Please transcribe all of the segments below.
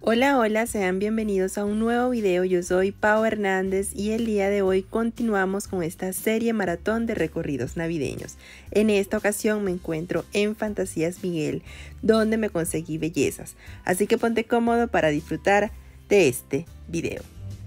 Hola, hola, sean bienvenidos a un nuevo video. Yo soy Pau Hernández y el día de hoy continuamos con esta serie maratón de recorridos navideños. En esta ocasión me encuentro en Fantasías Miguel, donde me conseguí bellezas. Así que ponte cómodo para disfrutar de este video.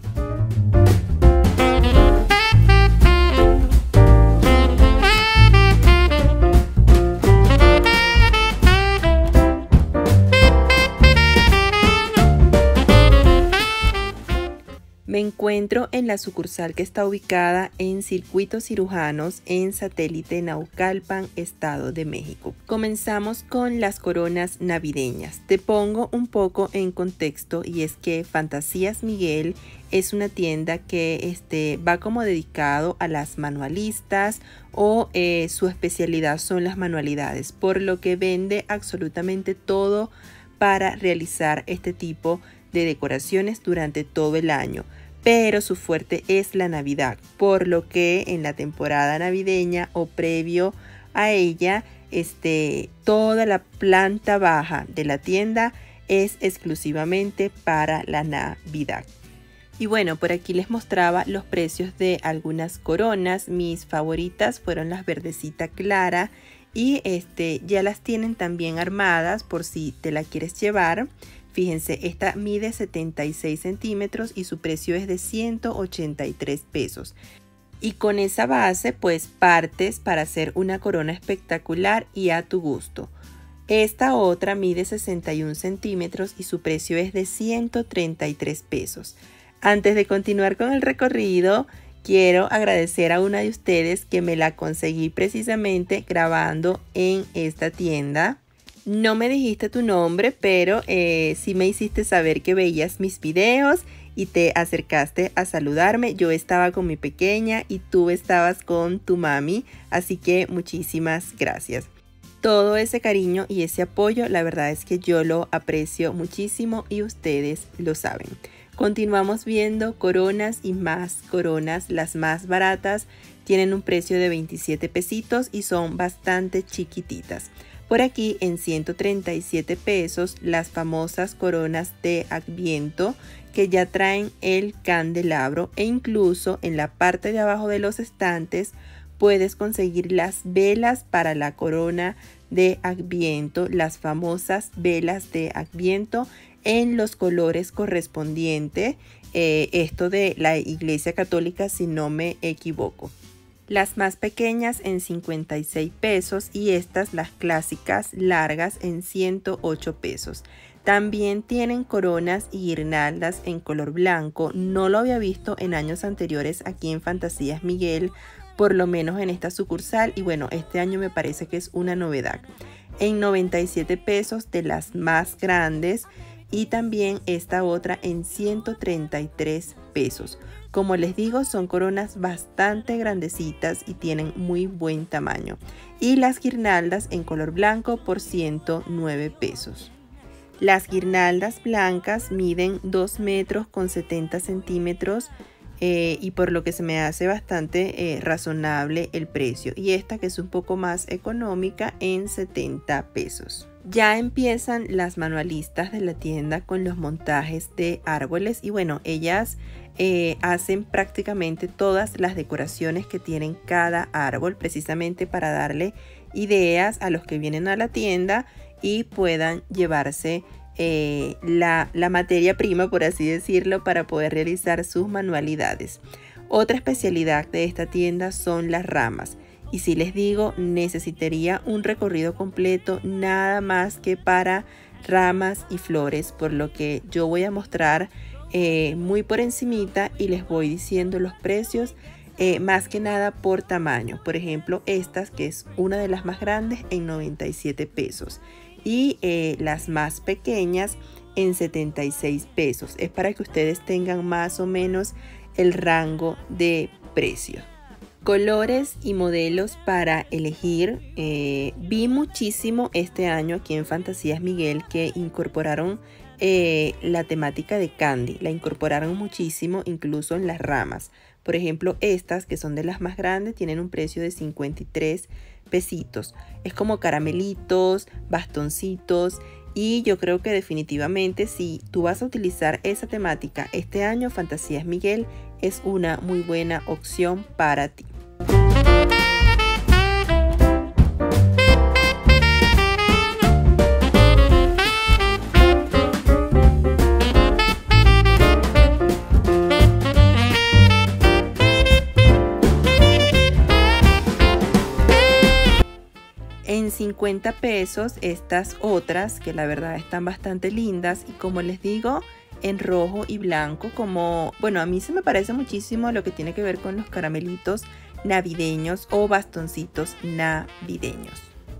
Me encuentro en la sucursal que está ubicada en Circuitos Cirujanos en Satélite Naucalpan, Estado de México. Comenzamos con las coronas navideñas. Te pongo un poco en contexto y es que Fantasías Miguel es una tienda que va como dedicado a las manualistas o su especialidad son las manualidades, por lo que vende absolutamente todo para realizar este tipo de decoraciones durante todo el año. Pero su fuerte es la Navidad, por lo que en la temporada navideña o previo a ella, toda la planta baja de la tienda es exclusivamente para la Navidad. Y bueno, por aquí les mostraba los precios de algunas coronas. Mis favoritas fueron las verdecita clara y ya las tienen también armadas por si te la quieres llevar. Fíjense, esta mide 76 centímetros y su precio es de 183 pesos. Y con esa base pues partes para hacer una corona espectacular y a tu gusto. Esta otra mide 61 centímetros y su precio es de 133 pesos. Antes de continuar con el recorrido, quiero agradecer a una de ustedes que me la conseguí precisamente grabando en esta tienda. No me dijiste tu nombre, pero sí me hiciste saber que veías mis videos y te acercaste a saludarme. Yo estaba con mi pequeña y tú estabas con tu mami, así que muchísimas gracias. Todo ese cariño y ese apoyo, la verdad es que yo lo aprecio muchísimo y ustedes lo saben. Continuamos viendo coronas y más coronas. Las más baratas tienen un precio de 27 pesitos y son bastante chiquititas. Por aquí en 137 pesos las famosas coronas de Adviento que ya traen el candelabro, e incluso en la parte de abajo de los estantes puedes conseguir las velas para la corona de Adviento, las famosas velas de Adviento en los colores correspondientes, esto de la Iglesia Católica si no me equivoco. Las más pequeñas en 56 pesos y estas, las clásicas largas, en 108 pesos. También tienen coronas y guirnaldas en color blanco. No lo había visto en años anteriores aquí en Fantasías Miguel, por lo menos en esta sucursal. Y bueno, este año me parece que es una novedad. En 97 pesos de las más grandes y también esta otra en 133 pesos. Como les digo, son coronas bastante grandecitas y tienen muy buen tamaño. Y las guirnaldas en color blanco por 109 pesos. Las guirnaldas blancas miden 2 metros con 70 centímetros y por lo que se me hace bastante razonable el precio. Y esta, que es un poco más económica, en 70 pesos. Ya empiezan las manualistas de la tienda con los montajes de árboles y bueno, ellas hacen prácticamente todas las decoraciones que tienen cada árbol, precisamente para darle ideas a los que vienen a la tienda y puedan llevarse la materia prima, por así decirlo, para poder realizar sus manualidades. Otra especialidad de esta tienda son las ramas. Y si les digo, necesitaría un recorrido completo nada más que para ramas y flores, por lo que yo voy a mostrar muy por encimita y les voy diciendo los precios más que nada por tamaño. Por ejemplo, estas, que es una de las más grandes, en 97 pesos y las más pequeñas en 76 pesos. Es para que ustedes tengan más o menos el rango de precio. Colores y modelos para elegir. Vi muchísimo este año aquí en Fantasías Miguel que incorporaron la temática de candy. La incorporaron muchísimo, incluso en las ramas. Por ejemplo, estas, que son de las más grandes, tienen un precio de 53 pesitos. Es como caramelitos, bastoncitos Y yo creo que definitivamente si tú vas a utilizar esa temática este año, Fantasías Miguel es una muy buena opción para ti. En 50 pesos estas otras que la verdad están bastante lindas y como les digo en rojo y blanco, como bueno, a mí se me parece muchísimo lo que tiene que ver con los caramelitos navideños o bastoncitos navideños.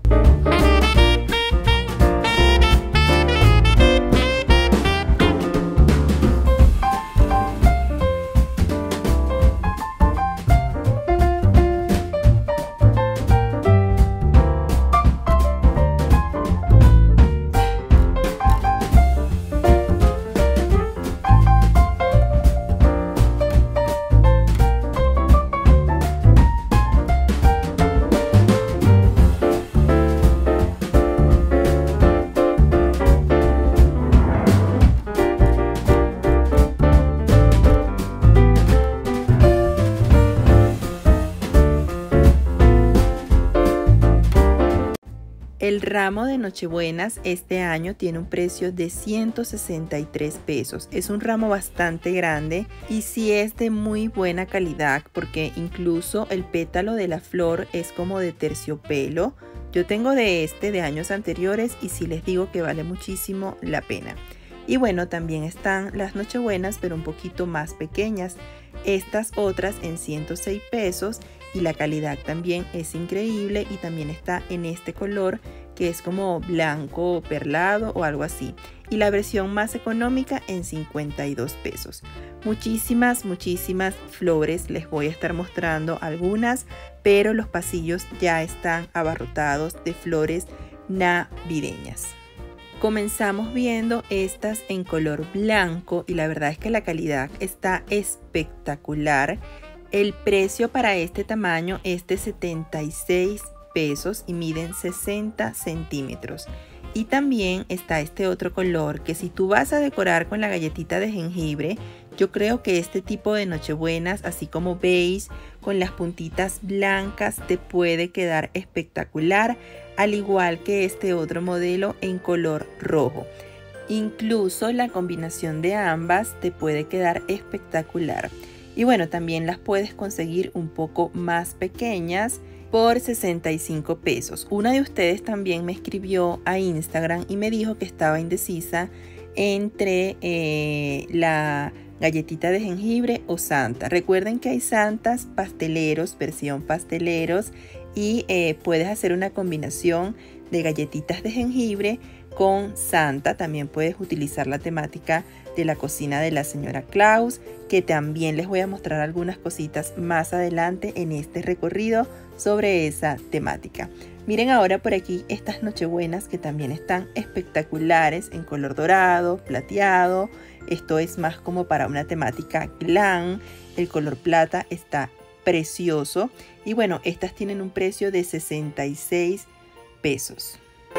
El ramo de Nochebuenas este año tiene un precio de 163 pesos. Es un ramo bastante grande y sí es de muy buena calidad porque incluso el pétalo de la flor es como de terciopelo. Yo tengo de años anteriores y sí les digo que vale muchísimo la pena. Y bueno, también están las Nochebuenas pero un poquito más pequeñas. Estas otras en 106 pesos y la calidad también es increíble y también está en este color que es como blanco perlado o algo así. Y la versión más económica en 52 pesos. Muchísimas flores, les voy a estar mostrando algunas, pero los pasillos ya están abarrotados de flores navideñas. Comenzamos viendo estas en color blanco y la verdad es que la calidad está espectacular. El precio para este tamaño es de 76 pesos y miden 60 centímetros. Y también está este otro color que si tú vas a decorar con la galletita de jengibre, yo creo que este tipo de Nochebuenas, así como beige, con las puntitas blancas, te puede quedar espectacular, al igual que este otro modelo en color rojo. Incluso la combinación de ambas te puede quedar espectacular. Y bueno, también las puedes conseguir un poco más pequeñas por 65 pesos. Una de ustedes también me escribió a Instagram y me dijo que estaba indecisa entre la galletita de jengibre o Santa. Recuerden que hay Santas pasteleros, versión pasteleros, y puedes hacer una combinación de galletitas de jengibre con Santa. También puedes utilizar la temática de la cocina de la señora Claus, que también les voy a mostrar algunas cositas más adelante en este recorrido sobre esa temática. Miren ahora por aquí estas Nochebuenas que también están espectaculares en color dorado, plateado. Esto es más como para una temática glam. El color plata está precioso. Y bueno, estas tienen un precio de 66 pesos.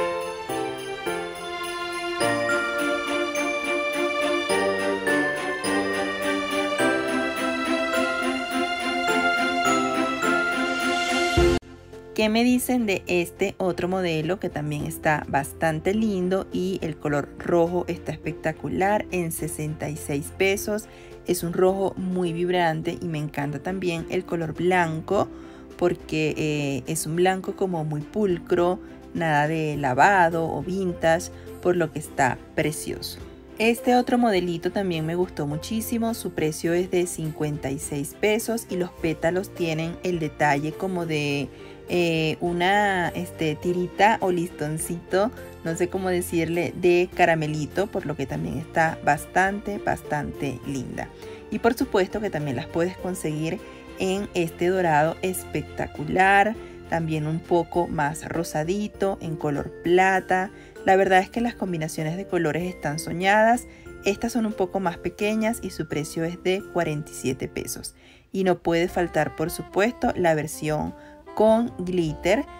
¿Qué me dicen de este otro modelo que también está bastante lindo y el color rojo está espectacular en 66 pesos? Es un rojo muy vibrante y me encanta también el color blanco porque es un blanco como muy pulcro, nada de lavado o vintage, por lo que está precioso. Este otro modelito también me gustó muchísimo, su precio es de 56 pesos y los pétalos tienen el detalle como de una tirita o listoncito, no sé cómo decirle, de caramelito, por lo que también está bastante linda. Y por supuesto que también las puedes conseguir en este dorado espectacular, también un poco más rosadito, en color plata. La verdad es que las combinaciones de colores están soñadas. Estas son un poco más pequeñas y su precio es de 47 pesos. Y no puede faltar, por supuesto, la versión con glitter.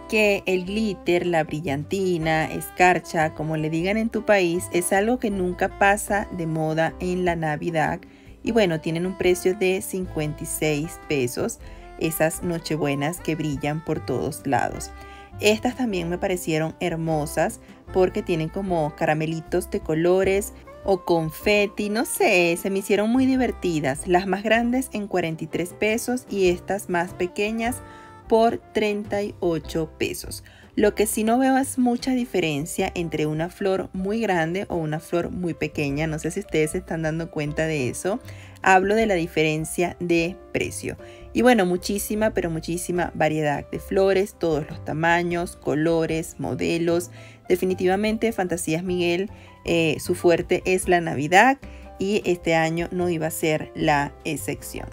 que el glitter, la brillantina, escarcha, como le digan en tu país, es algo que nunca pasa de moda en la Navidad. Y bueno, tienen un precio de 56 pesos, esas nochebuenas que brillan por todos lados. Estas también me parecieron hermosas porque tienen como caramelitos de colores o confeti, no sé, se me hicieron muy divertidas. Las más grandes en 43 pesos y estas más pequeñas por 38 pesos. Lo que sí no veo es mucha diferencia entre una flor muy grande o una flor muy pequeña. No sé si ustedes se están dando cuenta de eso. Hablo de la diferencia de precio. Y bueno, muchísima, pero muchísima variedad de flores, todos los tamaños, colores, modelos. Definitivamente Fantasías Miguel, su fuerte es la Navidad y este año no iba a ser la excepción.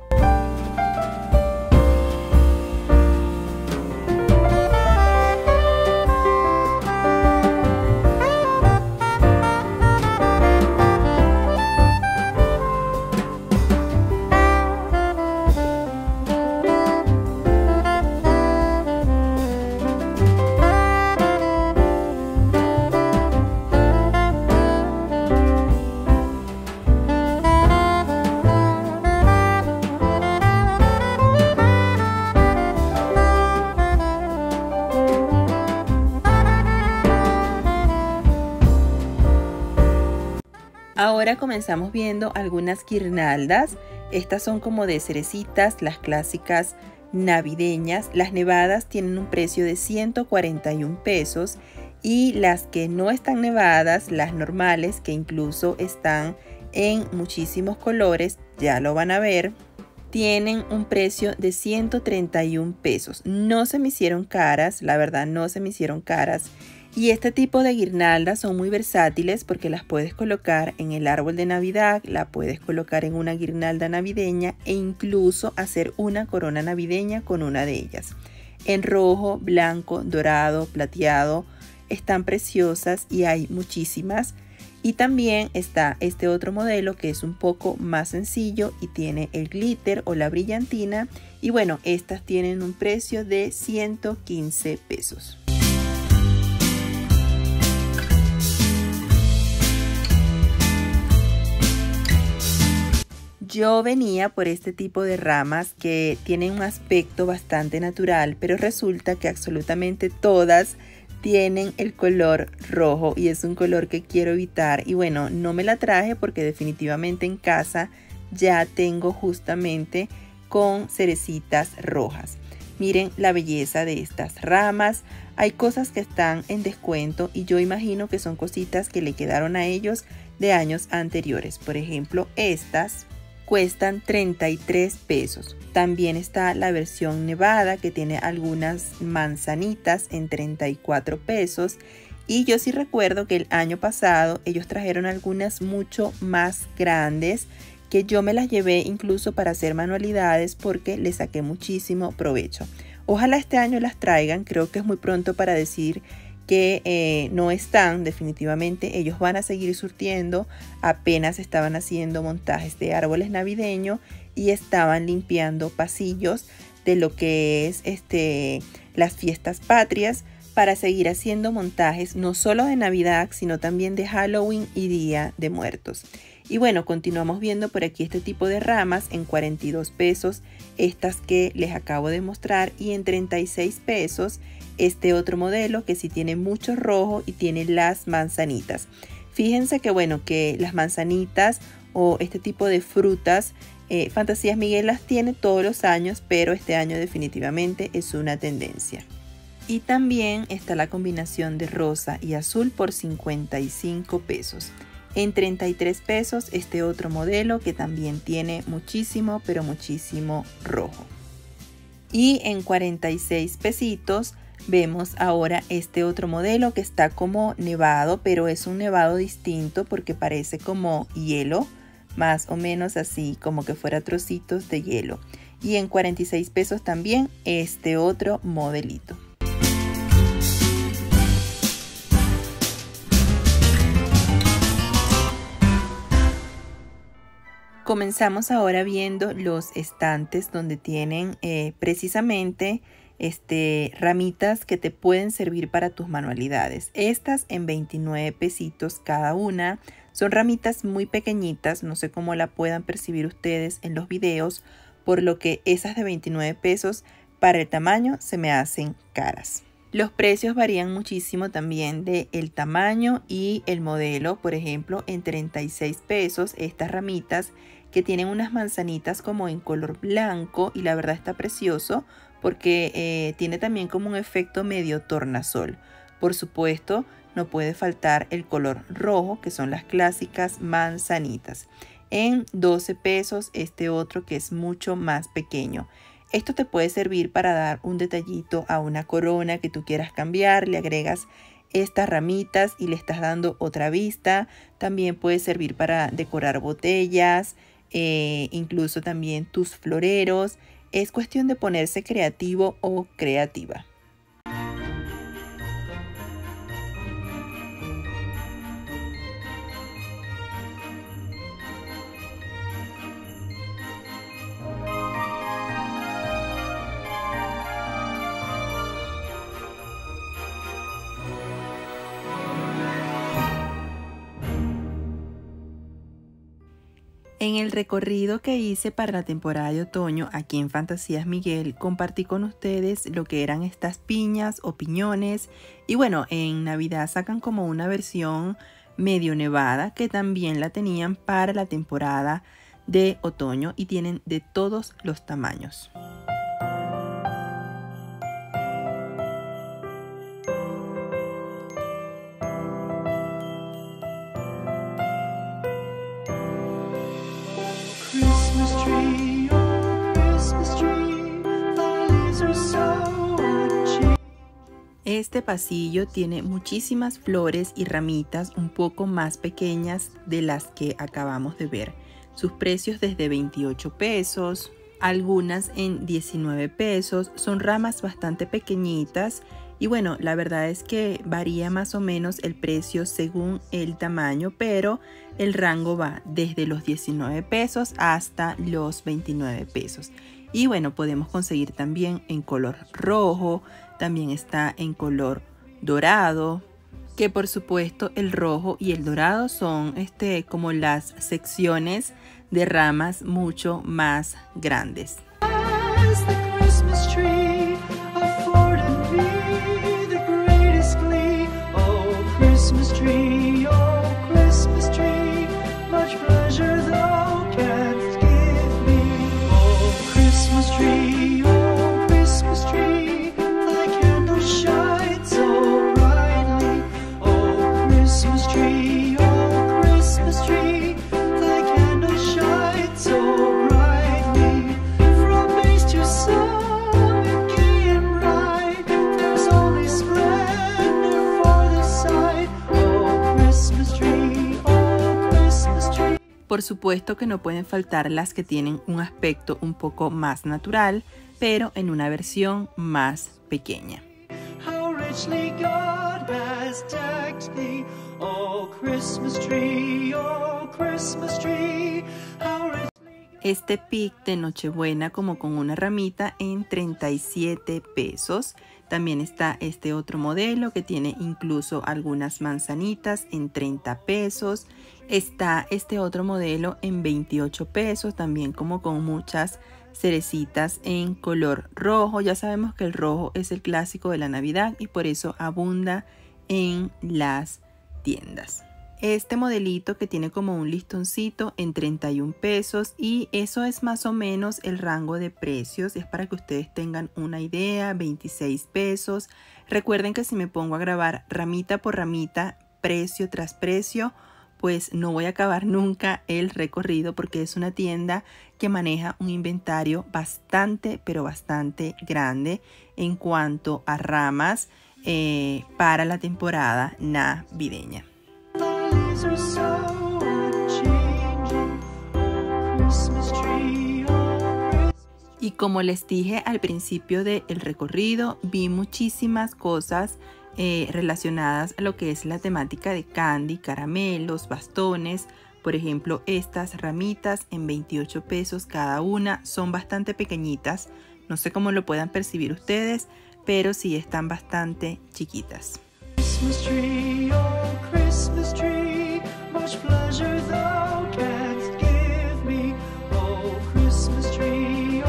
Ahora comenzamos viendo algunas guirnaldas. Estas son como de cerecitas, las clásicas navideñas. Las nevadas tienen un precio de 141 pesos y las que no están nevadas, las normales, que incluso están en muchísimos colores, ya lo van a ver, tienen un precio de 131 pesos. No se me hicieron caras, la verdad no se me hicieron caras. Y este tipo de guirnaldas son muy versátiles porque las puedes colocar en el árbol de Navidad, la puedes colocar en una guirnalda navideña e incluso hacer una corona navideña con una de ellas. En rojo, blanco, dorado, plateado, están preciosas y hay muchísimas. Y también está este otro modelo que es un poco más sencillo y tiene el glitter o la brillantina. Y bueno, estas tienen un precio de 115 pesos. Yo venía por este tipo de ramas que tienen un aspecto bastante natural, pero resulta que absolutamente todas tienen el color rojo y es un color que quiero evitar. Y bueno, no me la traje porque definitivamente en casa ya tengo justamente con cerecitas rojas. Miren la belleza de estas ramas. Hay cosas que están en descuento y yo imagino que son cositas que le quedaron a ellos de años anteriores. Por ejemplo, estas cuestan 33 pesos. También está la versión nevada que tiene algunas manzanitas en 34 pesos. Y yo sí recuerdo que el año pasado ellos trajeron algunas mucho más grandes que yo me las llevé incluso para hacer manualidades porque le saqué muchísimo provecho. Ojalá este año las traigan, creo que es muy pronto para decir que no están, definitivamente ellos van a seguir surtiendo. Apenas estaban haciendo montajes de árboles navideños y estaban limpiando pasillos de lo que es las fiestas patrias para seguir haciendo montajes no solo de Navidad sino también de Halloween y Día de Muertos. Y bueno, continuamos viendo por aquí este tipo de ramas en 42 pesos, estas que les acabo de mostrar, y en 36 pesos este otro modelo que sí tiene mucho rojo y tiene las manzanitas. Fíjense que bueno, que las manzanitas o este tipo de frutas, Fantasías Miguel las tiene todos los años, pero este año definitivamente es una tendencia. Y también está la combinación de rosa y azul por 55 pesos. En 33 pesos este otro modelo que también tiene muchísimo, pero muchísimo rojo. Y en 46 pesitos vemos ahora este otro modelo que está como nevado, pero es un nevado distinto porque parece como hielo, más o menos así, como que fuera trocitos de hielo. Y en 46 pesos también este otro modelito. Comenzamos ahora viendo los estantes donde tienen precisamente ramitas que te pueden servir para tus manualidades. Estas en 29 pesitos cada una. Son ramitas muy pequeñitas, no sé cómo la puedan percibir ustedes en los videos, por lo que esas de 29 pesos para el tamaño se me hacen caras. Los precios varían muchísimo también del tamaño y el modelo. Por ejemplo, en 36 pesos estas ramitas que tienen unas manzanitas como en color blanco, y la verdad está precioso porque tiene también como un efecto medio tornasol. Por supuesto, no puede faltar el color rojo, que son las clásicas manzanitas. En 12 pesos este otro que es mucho más pequeño. Esto te puede servir para dar un detallito a una corona que tú quieras cambiar. Le agregas estas ramitas y le estás dando otra vista. También puede servir para decorar botellas, incluso también tus floreros. Es cuestión de ponerse creativo o creativa. En el recorrido que hice para la temporada de otoño aquí en Fantasías Miguel, compartí con ustedes lo que eran estas piñas o piñones. Y bueno, en Navidad sacan como una versión medio nevada que también la tenían para la temporada de otoño y tienen de todos los tamaños. Este pasillo tiene muchísimas flores y ramitas un poco más pequeñas de las que acabamos de ver. Sus precios desde 28 pesos, algunas en 19 pesos. Son ramas bastante pequeñitas y bueno, la verdad es que varía más o menos el precio según el tamaño, pero el rango va desde los 19 pesos hasta los 29 pesos. Y bueno, podemos conseguir también en color rojo, también está en color dorado, que por supuesto el rojo y el dorado son como las secciones de ramas mucho más grandes. Por supuesto que no pueden faltar las que tienen un aspecto un poco más natural, pero en una versión más pequeña. Este pic de Nochebuena como con una ramita en 37 pesos. También está este otro modelo que tiene incluso algunas manzanitas en 30 pesos. Está este otro modelo en 28 pesos, también como con muchas cerecitas en color rojo. Ya sabemos que el rojo es el clásico de la Navidad y por eso abunda en las tiendas. Este modelito que tiene como un listoncito en 31 pesos y eso es más o menos el rango de precios. Es para que ustedes tengan una idea, 26 pesos. Recuerden que si me pongo a grabar ramita por ramita, precio tras precio, pues no voy a acabar nunca el recorrido porque es una tienda que maneja un inventario bastante, pero bastante grande en cuanto a ramas para la temporada navideña. Y como les dije al principio del recorrido, vi muchísimas cosas relacionadas a lo que es la temática de candy, caramelos, bastones. Por ejemplo, estas ramitas en 28 pesos cada una son bastante pequeñitas. No sé cómo lo puedan percibir ustedes, pero sí están bastante chiquitas. Christmas tree, oh Christmas tree, much pleasure thou canst give me. Oh Christmas tree,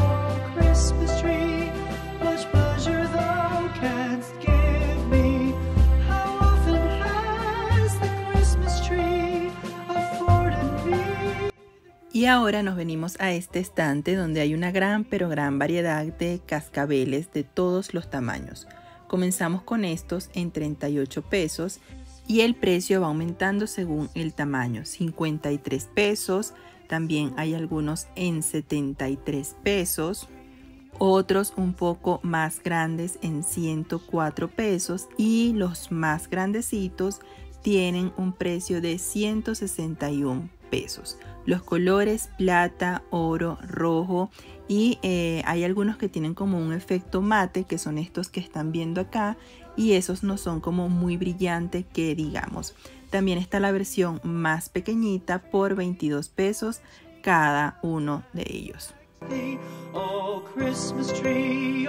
much pleasure thou canst give me. How often has the Christmas tree afforded me? Y ahora nos venimos a este estante donde hay una gran variedad de cascabeles de todos los tamaños. Comenzamos con estos en 38 pesos y el precio va aumentando según el tamaño. 53 pesos, también hay algunos en 73 pesos, otros un poco más grandes en 104 pesos y los más grandecitos tienen un precio de 161 pesos. Los colores plata, oro, rojo y hay algunos que tienen como un efecto mate, que son estos que están viendo acá, y esos no son como muy brillantes que digamos. También está la versión más pequeñita por 22 pesos cada uno de ellos. Oh Christmas tree,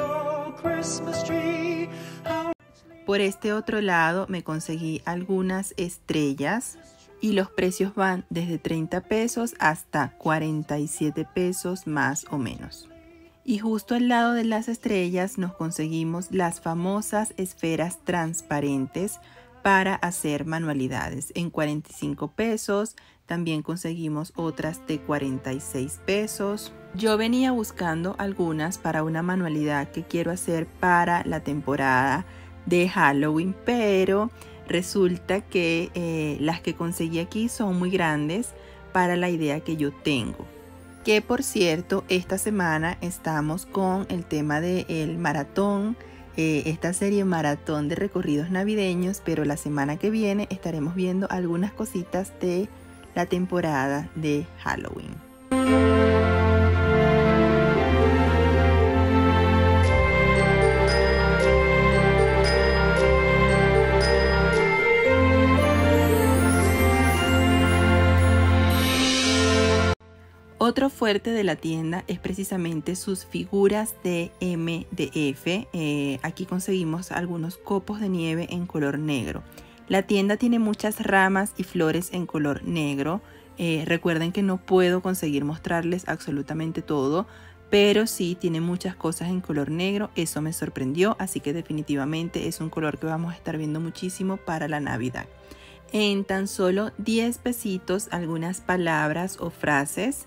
how... Por este otro lado me conseguí algunas estrellas y los precios van desde 30 pesos hasta 47 pesos más o menos. Y justo al lado de las estrellas nos conseguimos las famosas esferas transparentes para hacer manualidades en 45 pesos. También conseguimos otras de 46 pesos. Yo venía buscando algunas para una manualidad que quiero hacer para la temporada de Halloween, pero resulta que las que conseguí aquí son muy grandes para la idea que yo tengo. Que por cierto, esta semana estamos con el tema del maratón, esta serie maratón de recorridos navideños, pero la semana que viene estaremos viendo algunas cositas de la temporada de Halloween. Otro fuerte de la tienda es precisamente sus figuras de MDF. Aquí conseguimos algunos copos de nieve en color negro. La tienda tiene muchas ramas y flores en color negro. Recuerden que no puedo conseguir mostrarles absolutamente todo, pero sí tiene muchas cosas en color negro. Eso me sorprendió, así que definitivamente es un color que vamos a estar viendo muchísimo para la Navidad. En tan solo 10 pesitos algunas palabras o frases.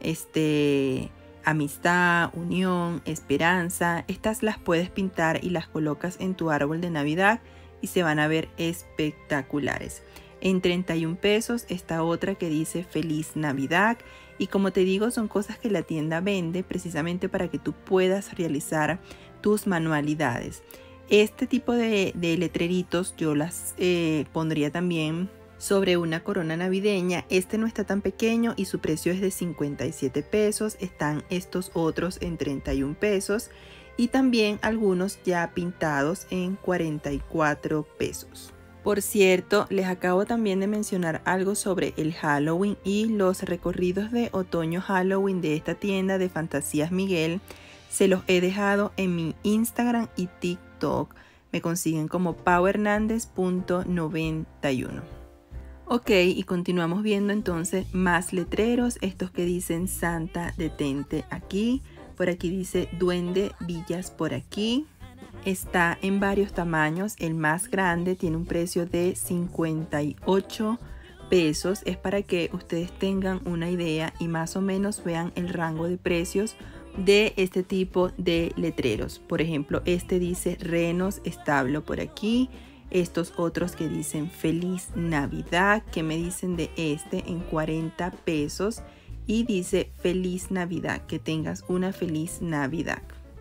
Amistad, unión, esperanza. Estas las puedes pintar y las colocas en tu árbol de Navidad y se van a ver espectaculares. En 31 pesos está otra que dice Feliz Navidad, y como te digo, son cosas que la tienda vende precisamente para que tú puedas realizar tus manualidades. Este tipo de letreritos yo las pondría también sobre una corona navideña. Este no está tan pequeño y su precio es de 57 pesos. Están estos otros en 31 pesos y también algunos ya pintados en 44 pesos. Por cierto, les acabo también de mencionar algo sobre el Halloween y los recorridos de otoño Halloween de esta tienda de Fantasías Miguel. Se los he dejado en mi Instagram y TikTok. Me consiguen como pauhernandez.91. Ok, y continuamos viendo entonces más letreros. Estos que dicen Santa detente aquí. Por aquí dice Duende Villas por aquí. Está en varios tamaños. El más grande tiene un precio de 58 pesos. Es para que ustedes tengan una idea y más o menos vean el rango de precios de este tipo de letreros. Por ejemplo, este dice Renos Establo por aquí. Estos otros que dicen Feliz Navidad, que me dicen de este en 40 pesos. Y dice Feliz Navidad, que tengas una feliz Navidad.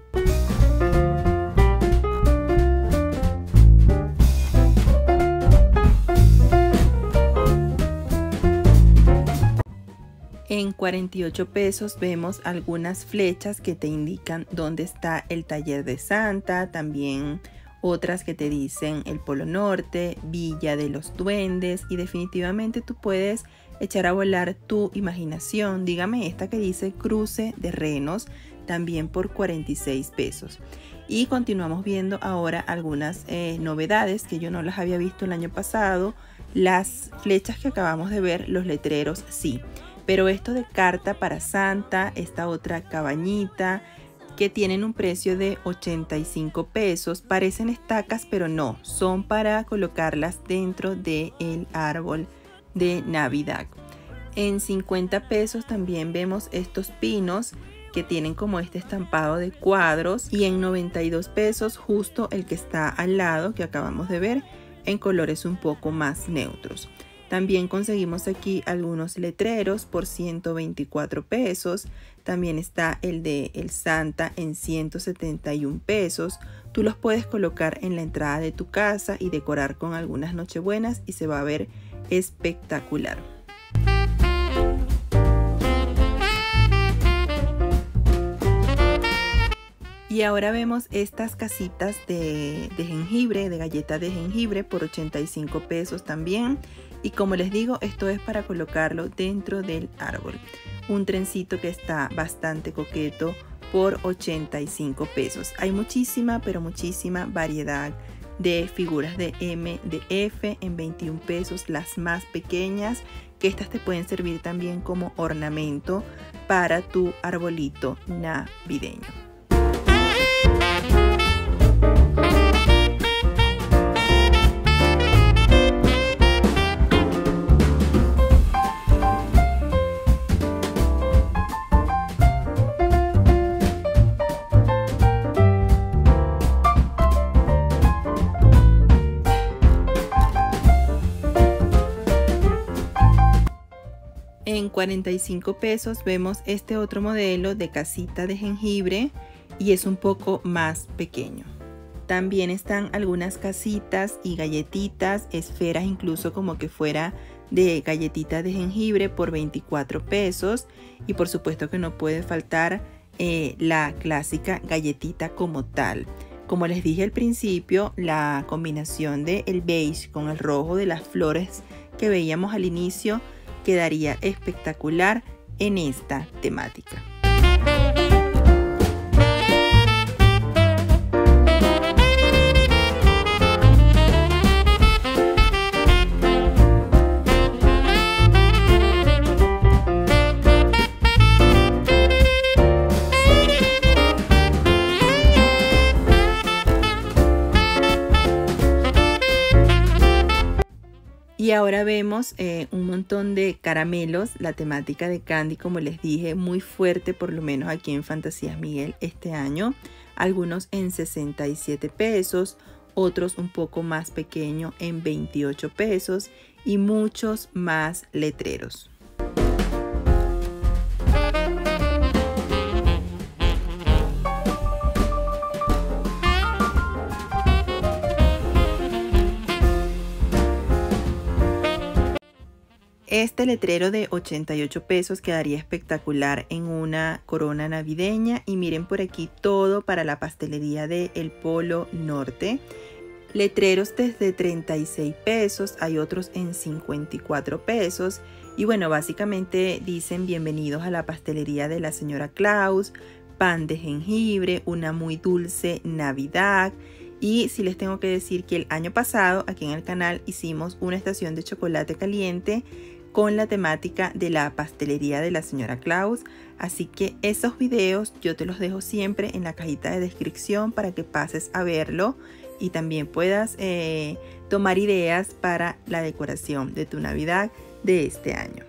En 48 pesos vemos algunas flechas que te indican dónde está el taller de Santa, también otras que te dicen el Polo Norte, Villa de los Duendes, y definitivamente tú puedes echar a volar tu imaginación. Dígame esta que dice Cruce de Renos, también por 46 pesos. Y continuamos viendo ahora algunas novedades que yo no las había visto el año pasado. Las flechas que acabamos de ver, los letreros sí, pero esto de carta para Santa, esta otra cabañita que tienen un precio de 85 pesos, parecen estacas pero no, son para colocarlas dentro del árbol de Navidad. En 50 pesos también vemos estos pinos que tienen como este estampado de cuadros, y en 92 pesos justo el que está al lado que acabamos de ver en colores un poco más neutros. También conseguimos aquí algunos letreros por 124 pesos. También está el de el Santa en 171 pesos. Tú los puedes colocar en la entrada de tu casa y decorar con algunas nochebuenas y se va a ver espectacular. Y ahora vemos estas casitas de jengibre, de galletas de jengibre por 85 pesos también. Y como les digo, esto es para colocarlo dentro del árbol. Un trencito que está bastante coqueto por 85 pesos. Hay muchísima, pero muchísima variedad de figuras de M, de F en 21 pesos, las más pequeñas, que estas te pueden servir también como ornamento para tu arbolito navideño. En 45 pesos vemos este otro modelo de casita de jengibre y es un poco más pequeño. También están algunas casitas y galletitas, esferas incluso como que fuera de galletitas de jengibre por 24 pesos. Y por supuesto que no puede faltar la clásica galletita como tal. Como les dije al principio, la combinación de el beige con el rojo de las flores que veíamos al inicio quedaría espectacular en esta temática. Y ahora vemos un montón de caramelos, la temática de candy, como les dije, muy fuerte, por lo menos aquí en Fantasías Miguel este año. Algunos en 67 pesos, otros un poco más pequeño en 28 pesos y muchos más letreros. Este letrero de 88 pesos quedaría espectacular en una corona navideña. Y miren por aquí todo para la pastelería de El Polo Norte. Letreros desde 36 pesos, hay otros en 54 pesos. Y bueno, básicamente dicen bienvenidos a la pastelería de la señora Claus, pan de jengibre, una muy dulce Navidad. Y sí les tengo que decir que el año pasado aquí en el canal hicimos una estación de chocolate caliente con la temática de la pastelería de la señora Claus. Así que esos videos yo te los dejo siempre en la cajita de descripción para que pases a verlo y también puedas tomar ideas para la decoración de tu Navidad de este año.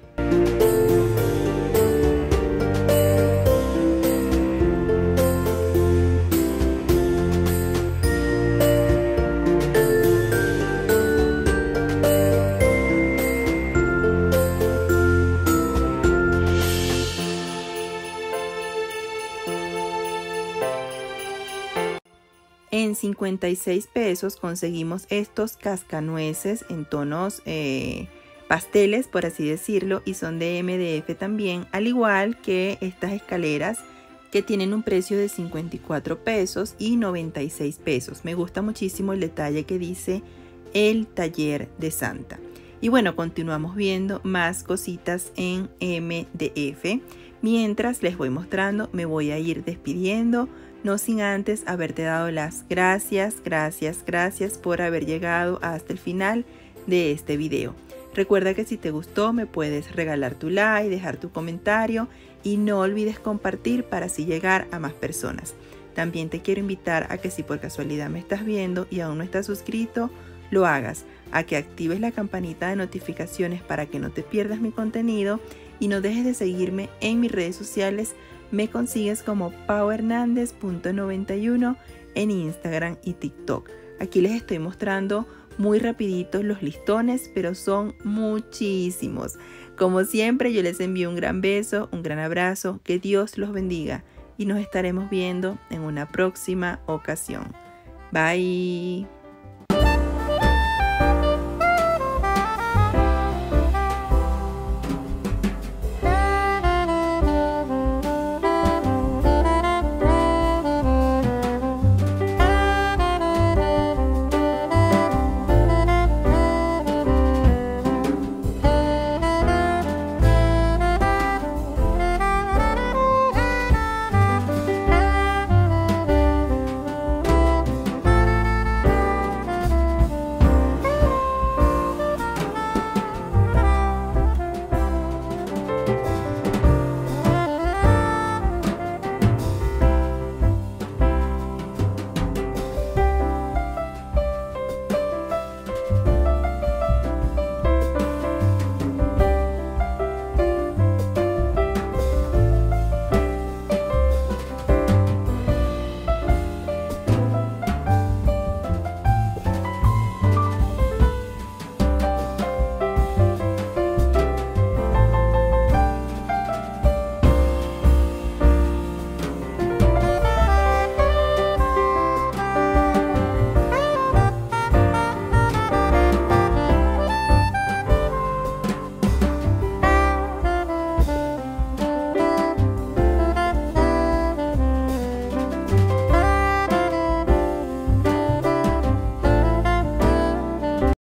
En 56 pesos conseguimos estos cascanueces en tonos pasteles, por así decirlo, y son de MDF también, al igual que estas escaleras que tienen un precio de 54 pesos y 96 pesos. Me gusta muchísimo el detalle que dice el taller de Santa. Y bueno, continuamos viendo más cositas en MDF. Mientras les voy mostrando, me voy a ir despidiendo, no sin antes haberte dado las gracias por haber llegado hasta el final de este video. Recuerda que si te gustó me puedes regalar tu like, dejar tu comentario y no olvides compartir para así llegar a más personas. También te quiero invitar a que si por casualidad me estás viendo y aún no estás suscrito, lo hagas, a que actives la campanita de notificaciones para que no te pierdas mi contenido y no dejes de seguirme en mis redes sociales. Me consigues como pauhernandez.91 en Instagram y TikTok. Aquí les estoy mostrando muy rapiditos los listones, pero son muchísimos. Como siempre, yo les envío un gran beso, un gran abrazo, que Dios los bendiga y nos estaremos viendo en una próxima ocasión. Bye.